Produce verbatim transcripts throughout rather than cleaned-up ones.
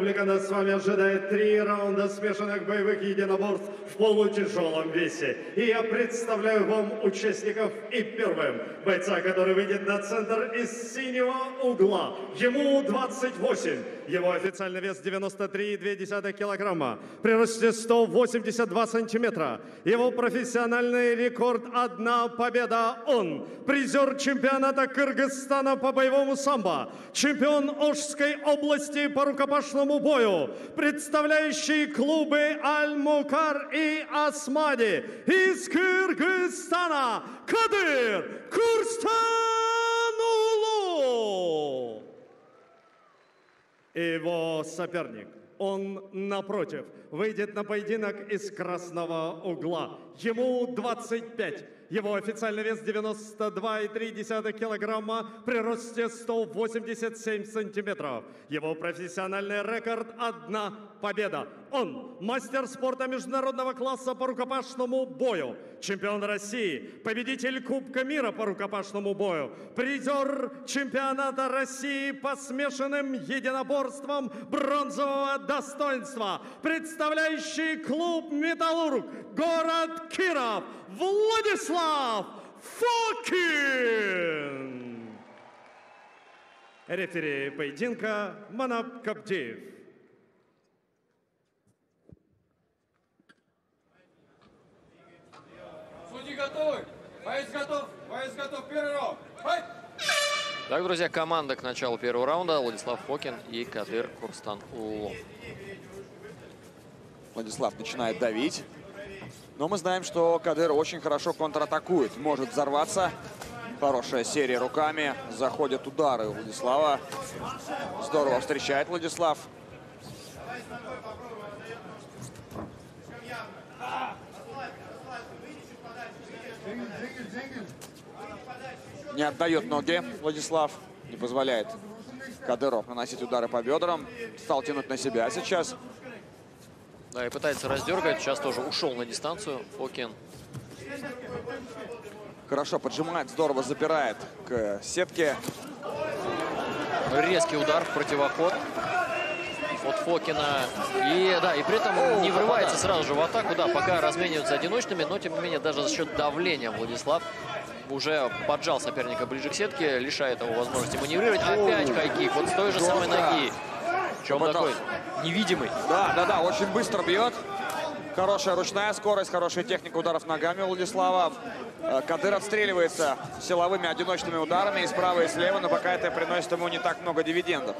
республика, нас с вами ожидает три раунда смешанных боевых единоборств в полутяжелом весе. И я представляю вам участников и первым бойца, который выйдет на центр из синего угла. Ему двадцать восемь. Его официальный вес девяносто три и две десятых килограмма. При росте сто восемьдесят два сантиметра. Его профессиональный рекорд – одна победа. Он призер чемпионата Кыргызстана по боевому самбо, чемпион Ошской области по рукопашному бою, представляющий клубы Аль-Мукар и Асмади из Кыргызстана Кадыр Курстанулу. Его соперник, он, напротив, выйдет на поединок из красного угла. Ему двадцать пять. Его официальный вес девяносто два и три десятых килограмма при росте сто восемьдесят семь сантиметров. Его профессиональный рекорд – одна победа. Он мастер спорта международного класса по рукопашному бою, чемпион России, победитель Кубка мира по рукопашному бою, призер чемпионата России по смешанным единоборствам бронзового достоинства, представляющий клуб «Металлург», город Киров, Владислав Фокин. Рефери поединка Манап Кабдиев. Судьи готовы? Боец готов? Боец готов? Первый раунд. Файт! Так, друзья, команда к началу первого раунда. Владислав Фокин и Кадыр Курстанулу. Владислав начинает давить. Но мы знаем, что Кадыр очень хорошо контратакует. Может взорваться. Хорошая серия руками. Заходят удары у Владислава. Здорово встречает Владислав. Не отдает ноги Владислав. Не позволяет Кадыру наносить удары по бедрам. Стал тянуть на себя сейчас. Да, и пытается раздергать. Сейчас тоже ушел на дистанцию Фокин. Хорошо поджимает, здорово запирает к сетке. Резкий удар в противоход от Фокина. И да, и при этом О, не врывается да. сразу же в атаку. Да, пока размениваются одиночными, но тем не менее даже за счет давления Владислав уже поджал соперника ближе к сетке, лишает его возможности маневрировать. Опять хайкик, вот с той же самой ноги. Чем он такой невидимый. Да, да, да, очень быстро бьет. Хорошая ручная скорость, хорошая техника ударов ногами у Владислава. Кадыр отстреливается силовыми одиночными ударами и справа, и слева, но пока это приносит ему не так много дивидендов.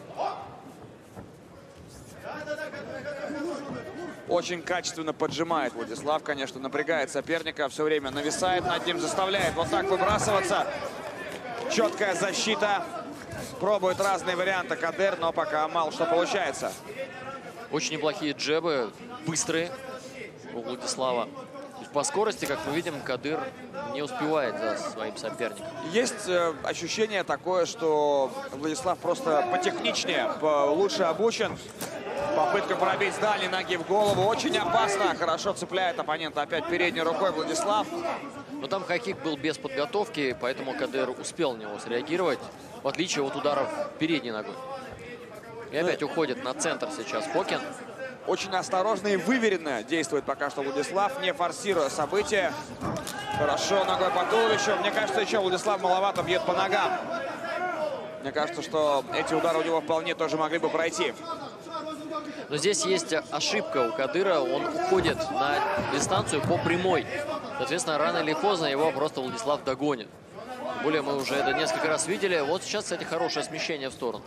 Очень качественно поджимает Владислав, конечно, напрягает соперника, все время нависает над ним, заставляет вот так выбрасываться. Четкая защита. Пробует разные варианты Кадыр, но пока мало что получается. Очень неплохие джебы, быстрые у Владислава. По скорости, как мы видим, Кадыр не успевает за своим соперником. Есть э, ощущение такое, что Владислав просто потехничнее, лучше обучен. Попытка пробить с дальней ноги в голову очень опасно. Хорошо цепляет оппонента опять передней рукой Владислав. Но там хайкик был без подготовки, поэтому Кадыр успел на него среагировать, в отличие от ударов передней ногой. И опять уходит на центр сейчас Фокин. Очень осторожно и выверенно действует пока что Владислав, не форсируя события. Хорошо ногой по туловищу. Мне кажется, еще Владислав маловато бьет по ногам. Мне кажется, что эти удары у него вполне тоже могли бы пройти. Но здесь есть ошибка у Кадыра. Он уходит на дистанцию по прямой. Соответственно, рано или поздно его просто Владислав догонит. Тем более мы уже это несколько раз видели. Вот сейчас, кстати, хорошее смещение в сторону.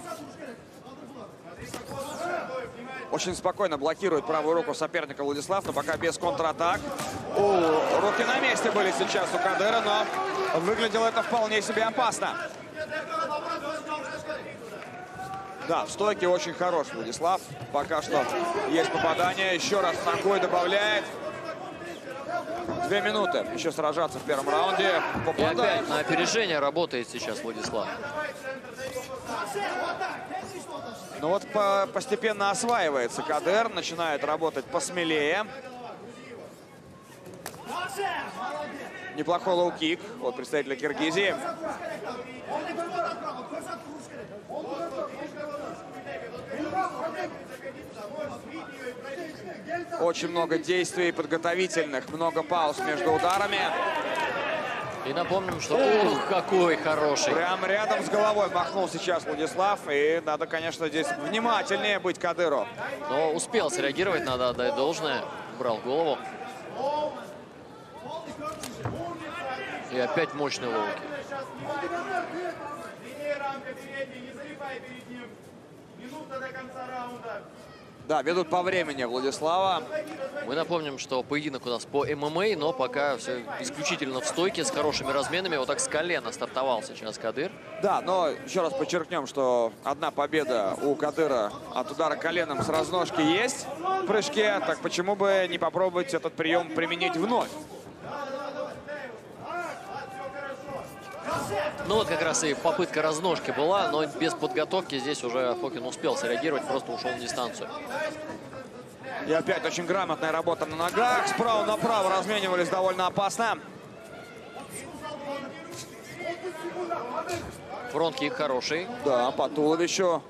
Очень спокойно блокирует правую руку соперника Владислав, но пока без контратак. О, руки на месте были сейчас у Кадыра, но выглядело это вполне себе опасно. Да, в стойке очень хорош Владислав. Пока что есть попадание. Еще раз ногой добавляет. Две минуты еще сражаться в первом раунде. Попадает. И опять на опережение работает сейчас Владислав. Ну вот по постепенно осваивается Кадыр. Начинает работать посмелее. Неплохой лоу-кик от представителя Киргизии. Очень много действий подготовительных, много пауз между ударами. И напомним, что... Ух, какой хороший. Прямо рядом с головой махнул сейчас Владислав. И надо, конечно, здесь внимательнее быть Кадыру. Но успел среагировать, надо отдать должное. Брал голову. И опять мощный лоу-кик. Да, ведут по времени Владислава. Мы напомним, что поединок у нас по эм эм а, но пока все исключительно в стойке, с хорошими разменами. Вот так с колена стартовал сейчас Кадыр. Да, но еще раз подчеркнем, что одна победа у Кадыра от удара коленом с разножки есть в прыжке. Так почему бы не попробовать этот прием применить вновь? Ну вот как раз и попытка разножки была, но без подготовки здесь уже Фокин успел среагировать, просто ушел в дистанцию. И опять очень грамотная работа на ногах. Справа направо разменивались довольно опасно. Фронт-кик хороший. Да, по туловищу.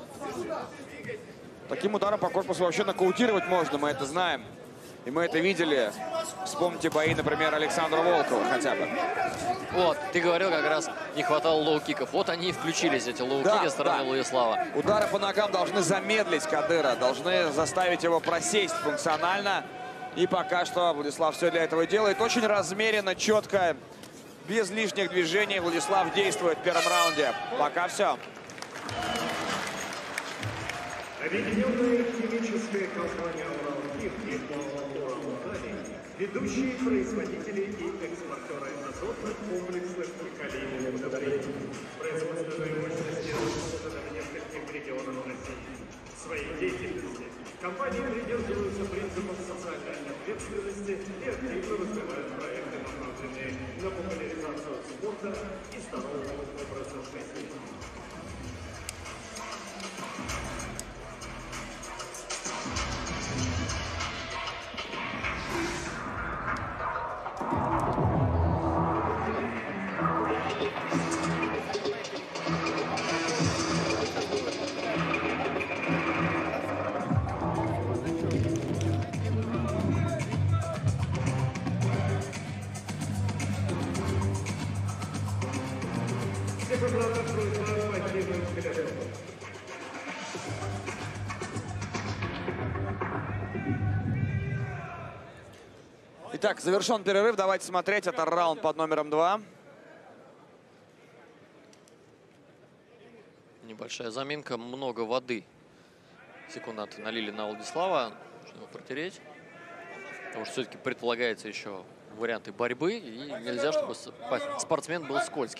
Таким ударом по корпусу вообще нокаутировать можно, мы это знаем. И мы это видели. Вспомните бои, например, Александра Волкова хотя бы. Вот, ты говорил, как раз не хватало лоу-киков. Вот они и включились, эти лоу-кики, да, со стороны, да, Владислава. Удары по ногам должны замедлить Кадыра, должны заставить его просесть функционально. И пока что Владислав все для этого делает. Очень размеренно, четко, без лишних движений Владислав действует в первом раунде. Пока все. Объединенная химическая компания «Уралхим» и «Уралхим», ведущие производители и экспортеры азотных комплексных и калийных удобрений. Производственные мощности расположены в нескольких регионах России. В своей деятельности компании придерживаются принципов социальной ответственности и активно развивают проекты, направленные на популяризацию спорта и здорового образа жизни. Итак, завершен перерыв. Давайте смотреть. Это раунд под номером два. Небольшая заминка, много воды. Секунданты налили на Владислава. Нужно его протереть. Потому что все-таки предполагается еще варианты борьбы. И нельзя, чтобы спортсмен был скользким.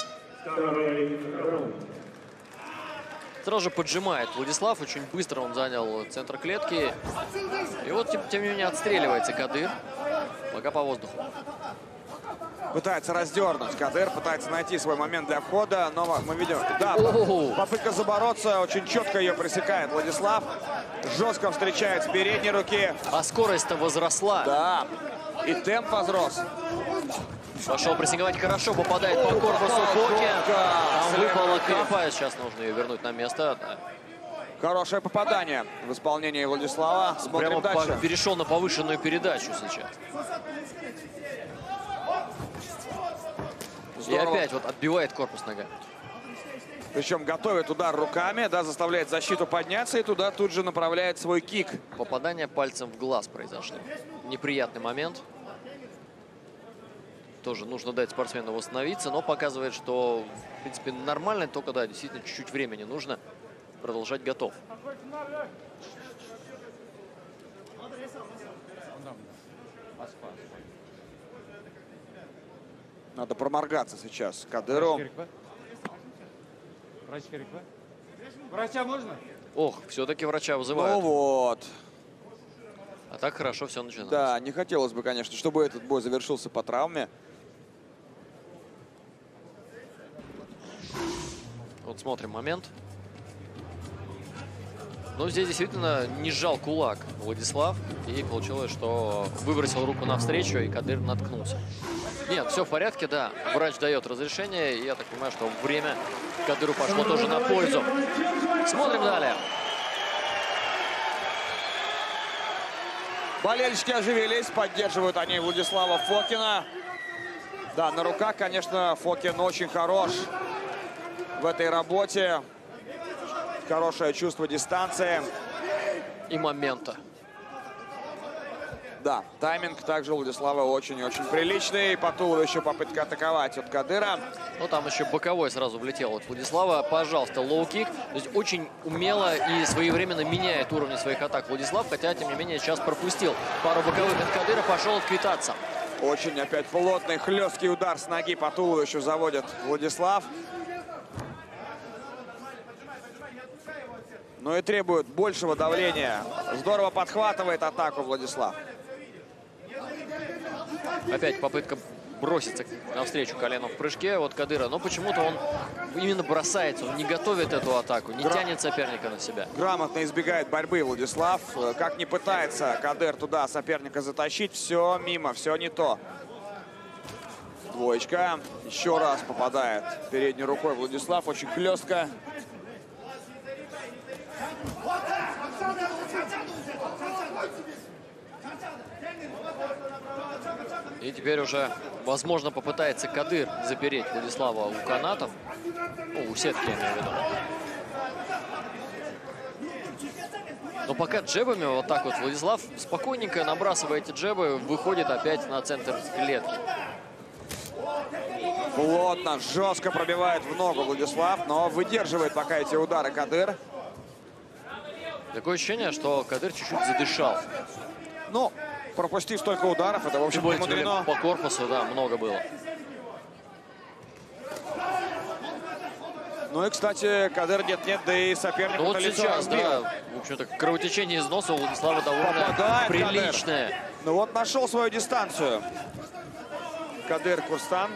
Сразу же поджимает Владислав. Очень быстро он занял центр клетки. И вот, тем, тем не менее, отстреливается Кадыр. Пока по воздуху. Пытается раздернуть Кадыр, пытается найти свой момент для входа. Но мы видим, да, попытка забороться. Очень четко ее пресекает Владислав. Жестко встречает с передней руки. А скорость-то возросла. Да, и темп возрос. Пошел прессинговать хорошо, попадает по корпусу Фокин. Там выпала капа, сейчас нужно ее вернуть на место. Хорошее попадание в исполнении Владислава. Смотрим Прямо дальше. по, перешел на повышенную передачу сейчас. Здорово. И опять вот отбивает корпус нога. Причем готовит удар руками, да, заставляет защиту подняться и туда тут же направляет свой кик. Попадание пальцем в глаз произошло. Неприятный момент. Тоже нужно дать спортсмену восстановиться, но показывает, что, в принципе, нормально, только, да, действительно, чуть-чуть времени нужно. Продолжать готов. Надо проморгаться сейчас Кадыру. Врача можно? Ох, все-таки врача вызывают. Ну вот. А так хорошо все начиналось. Да, не хотелось бы, конечно, чтобы этот бой завершился по травме. Вот смотрим момент. Но здесь действительно не сжал кулак Владислав. И получилось, что выбросил руку навстречу, и Кадыр наткнулся. Нет, все в порядке, да. Врач дает разрешение. И я так понимаю, что время Кадыру пошло тоже на пользу. Смотрим далее. Болельщики оживились, поддерживают они Владислава Фокина. Да, на руках, конечно, Фокин очень хорош в этой работе. Хорошее чувство дистанции. И момента. Да, тайминг также у Владислава очень-очень приличный. По туловищу попытка атаковать от Кадыра. Ну, там еще боковой сразу влетел от Владислава. Пожалуйста, лоу-кик. То есть очень умело и своевременно меняет уровни своих атак Владислав. Хотя, тем не менее, сейчас пропустил пару боковых от Кадыра. Пошел отквитаться. Очень опять плотный, хлесткий удар с ноги по туловищу заводит Владислав. Ну и требует большего давления. Здорово подхватывает атаку Владислав. Опять попытка броситься навстречу колену в прыжке от Кадыра. Но почему-то он именно бросается, он не готовит эту атаку, не Гра... тянет соперника на себя. Грамотно избегает борьбы Владислав. Как не пытается Кадыр туда соперника затащить, все мимо, все не то. Двоечка. Еще раз попадает передней рукой Владислав. Очень хлестко. И теперь уже, возможно, попытается Кадыр запереть Владислава у канатов. Ну, у сетки, я имею в виду. Но пока джебами вот так вот Владислав спокойненько, набрасывая эти джебы, выходит опять на центр клетки. Плотно, жестко пробивает в ногу Владислав, но выдерживает пока эти удары Кадыр. Такое ощущение, что Кадыр чуть-чуть задышал. Ну, пропустив столько ударов, это, в общем, не мудрено. По корпусу, да, много было. Ну и, кстати, Кадыр нет-нет, да и соперник ну, вот лицо сейчас, разбил. да, в общем-то, кровотечение из носа у Владислава довольно Попадает приличное. Кадыр. Ну вот нашел свою дистанцию Кадыр Курстан.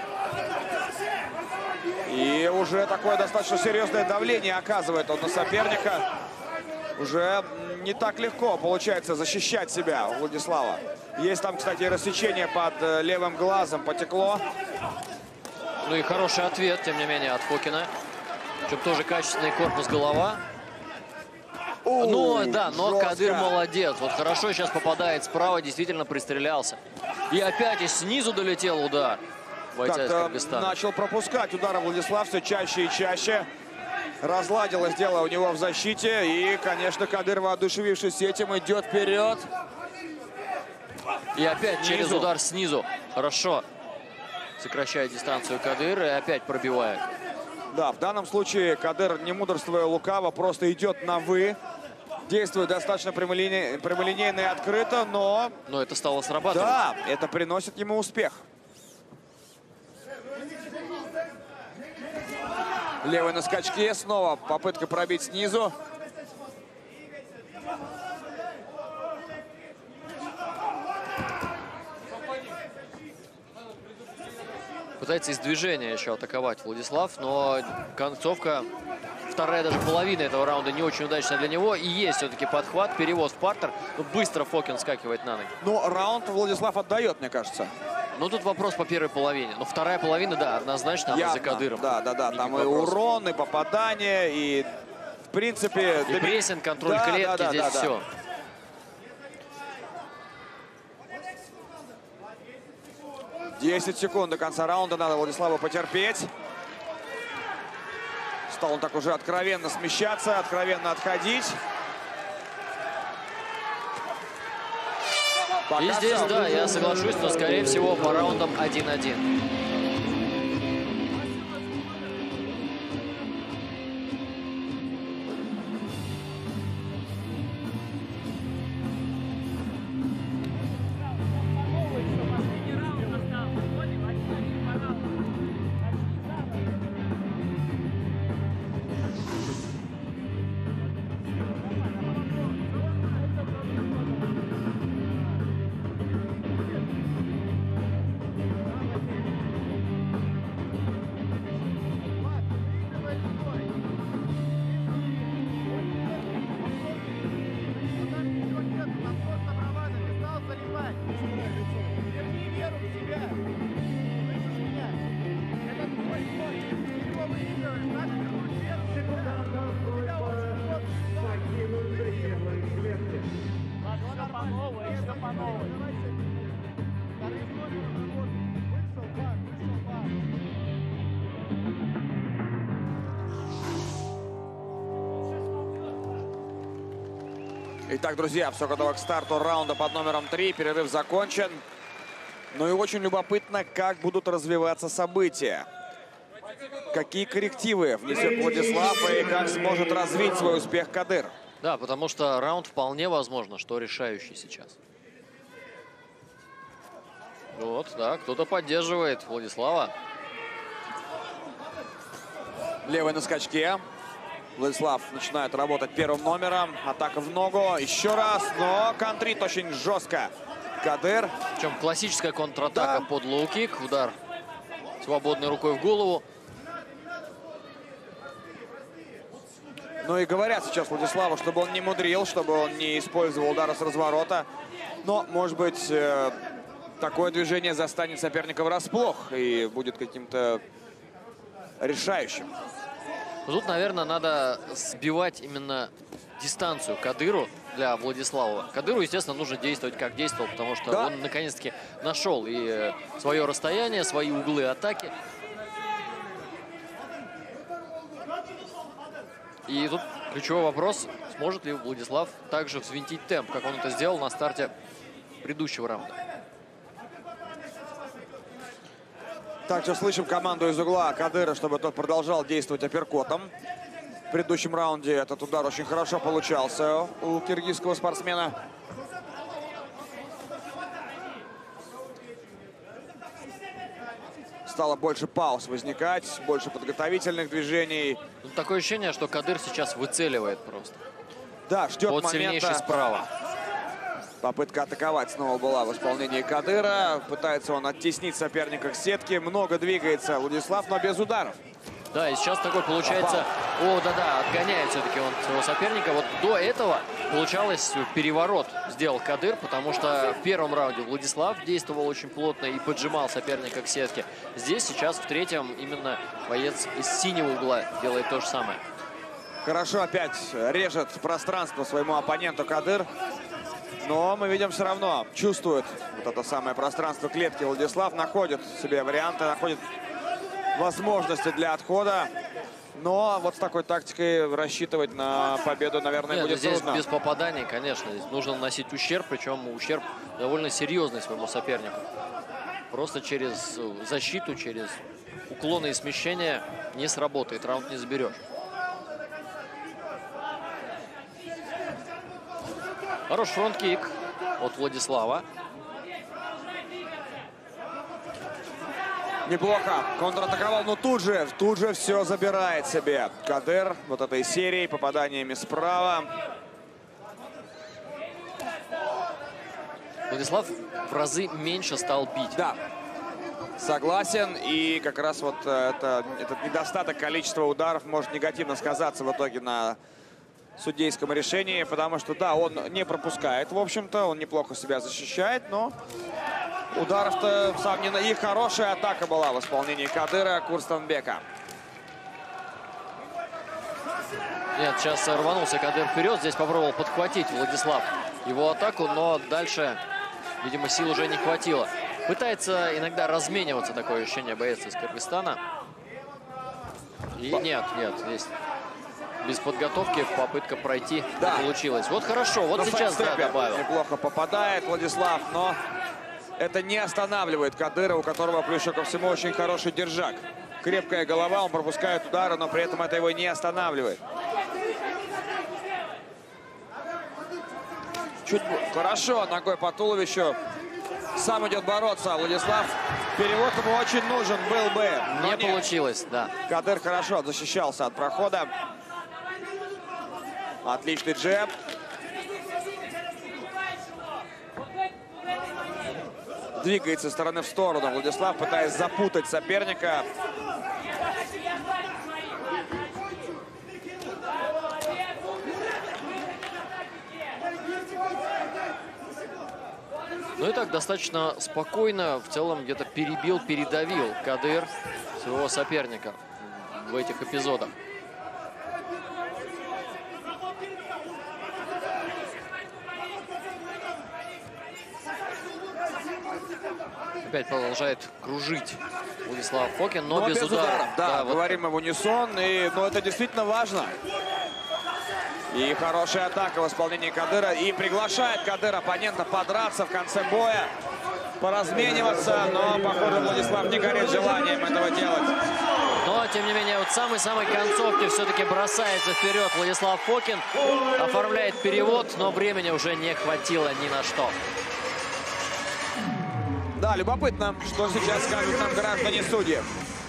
И уже такое достаточно серьезное давление оказывает он на соперника. Уже не так легко получается защищать себя у Владислава. Есть там, кстати, рассечение под левым глазом, потекло. Ну и хороший ответ, тем не менее, от Фокина. Причем тоже качественный корпус, голова. У, ну да, но жестко. Кадыр молодец. Вот хорошо сейчас попадает справа, действительно пристрелялся. И опять и снизу долетел удар. Как-то начал пропускать удары Владислав все чаще и чаще. Разладилось дело у него в защите. И, конечно, Кадыр, воодушевившись этим, идет вперед. И опять снизу. Через удар снизу. Хорошо. Сокращает дистанцию Кадыр и опять пробивает. Да, в данном случае Кадыр, не мудрствуя лукаво, просто идет на «вы». Действует достаточно прямолинейно, прямолинейно и открыто, но... Но это стало срабатывать. Да, это приносит ему успех. Левый на скачке. Снова попытка пробить снизу. Пытается из движения еще атаковать Владислав, но концовка, вторая даже половина этого раунда не очень удачная для него. И есть все-таки подхват, перевод в партер. Но быстро Фокин скакивает на ноги. Ну, раунд Владислав отдает, мне кажется. Ну, тут вопрос по первой половине. Но вторая половина, да, однозначно она за Кадыром. Да, да, да. Там и урон, и попадание, и, в принципе... И прессинг, контроль да, клетки, да, да, здесь да, да. все. десять секунд до конца раунда. Надо Владиславу потерпеть. Стал он так уже откровенно смещаться, откровенно отходить. Пока и здесь, сам. да, я соглашусь, но, скорее всего, по раундам один-один. Итак, друзья, все готово к старту раунда под номером три. Перерыв закончен. Ну и очень любопытно, как будут развиваться события. Какие коррективы внесет Владислав и как сможет развить свой успех Кадыр. Да, потому что раунд вполне возможно, что решающий сейчас. Вот, да, кто-то поддерживает Владислава. Левый на скачке. Владислав начинает работать первым номером. Атака в ногу. Еще раз, но контрит очень жестко. Кадыр. Причем классическая контратака Да. под лоу-кик. Удар свободной рукой в голову. Ну и говорят сейчас Владиславу, чтобы он не мудрил, чтобы он не использовал удары с разворота. Но, может быть, э, такое движение застанет соперника врасплох и будет каким-то решающим. Тут, наверное, надо сбивать именно дистанцию Кадыру для Владислава. Кадыру, естественно, нужно действовать, как действовал, потому что Да. он наконец-таки нашел и свое расстояние, свои углы атаки. И тут ключевой вопрос, сможет ли Владислав также взвинтить темп, как он это сделал на старте предыдущего раунда. Также слышим команду из угла Кадыра, чтобы тот продолжал действовать апперкотом. В предыдущем раунде этот удар очень хорошо получался у киргизского спортсмена. Стало больше пауз возникать, больше подготовительных движений. Тут такое ощущение, что Кадыр сейчас выцеливает просто. Да, ждет Вот момента. сильнейший справа. Попытка атаковать снова была в исполнении Кадыра. Пытается он оттеснить соперника к сетке. Много двигается Владислав, но без ударов. Да, и сейчас такой получается... О, да-да, отгоняет все-таки он своего соперника. Вот до этого получалось переворот сделал Кадыр, потому что в первом раунде Владислав действовал очень плотно и поджимал соперника к сетке. Здесь сейчас в третьем именно боец из синего угла делает то же самое. Хорошо опять режет пространство своему оппоненту Кадыр. Но мы видим все равно, чувствует вот это самое пространство клетки Владислав, находит себе варианты, находит возможности для отхода. Но вот с такой тактикой рассчитывать на победу, наверное, Нет, будет здесь трудно. без попаданий, конечно. Здесь нужно наносить ущерб, причем ущерб довольно серьезный своему сопернику. Просто через защиту, через уклоны и смещения не сработает, раунд не заберешь. Хороший фронт-кик от Владислава. Неплохо. Контратаковал, но тут же, тут же все забирает себе Кадыр. Вот этой серией, попаданиями справа. Владислав в разы меньше стал бить. Да, согласен. И как раз вот это, этот недостаток количества ударов может негативно сказаться в итоге на судейском решении. Потому что, да, он не пропускает, в общем-то. Он неплохо себя защищает, но... Ударов-то сам не на... И хорошая атака была в исполнении Кадыра Курстанбека. Нет, сейчас рванулся Кадыр вперед. Здесь попробовал подхватить Владислав его атаку, но дальше, видимо, сил уже не хватило. Пытается иногда размениваться, такое ощущение, боец из Кыргызстана. И нет, нет, здесь без подготовки попытка пройти Да. не получилась. Вот хорошо, вот На сейчас да, сайдстепе добавил. неплохо попадает Владислав, но это не останавливает Кадыра, у которого, плюс еще ко всему, очень хороший держак. Крепкая голова, он пропускает удары, но при этом это его не останавливает. Чуть хорошо ногой по туловищу. Сам идет бороться. Владислав, перевод ему очень нужен был бы. но Не нет. получилось, да. Кадыр хорошо защищался от прохода. Отличный джеб. Двигается из стороны в сторону. Владислав, пытаясь запутать соперника. Ну и так достаточно спокойно, в целом где-то перебил, передавил Кадыр своего соперника в этих эпизодах. Опять продолжает кружить Владислав Фокин, но, Но без, без ударов. ударов. Да, вот говорим в унисон. И, но это действительно важно. И хорошая атака в исполнении Кадыра. И приглашает Кадыр оппонента подраться в конце боя, поразмениваться. Но, похоже, Владислав не горит желанием этого делать. Но, тем не менее, вот в самой-самой концовке все-таки бросается вперед Владислав Фокин. Оформляет перевод, но времени уже не хватило ни на что. Да, любопытно, что сейчас скажут нам граждане судьи.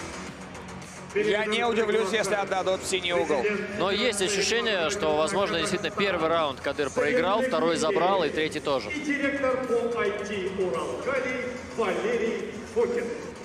Я не удивлюсь, если отдадут в синий угол. Но есть ощущение, что, возможно, действительно первый раунд Кадыр проиграл, второй забрал и третий тоже. И директор по ай ти Уралкалий Валерий Фокин.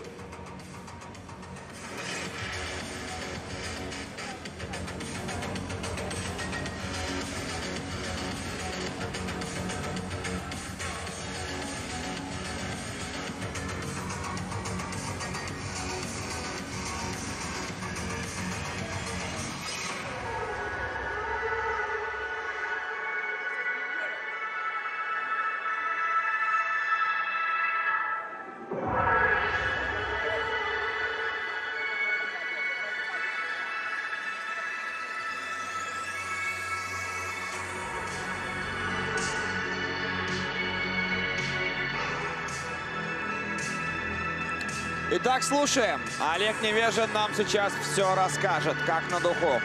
Итак, слушаем. Олег Невежин нам сейчас все расскажет, как на духу.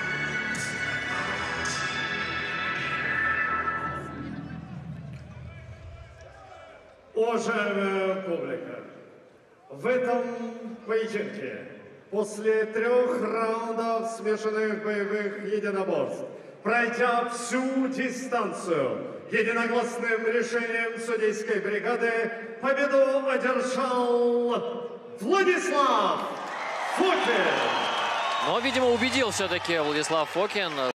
Уважаемая публика, в этом поединке после трех раундов смешанных боевых единоборств, пройдя всю дистанцию, единогласным решением судейской бригады победу одержал Владислав Фокин. Но, видимо, убедил все-таки Владислав Фокин.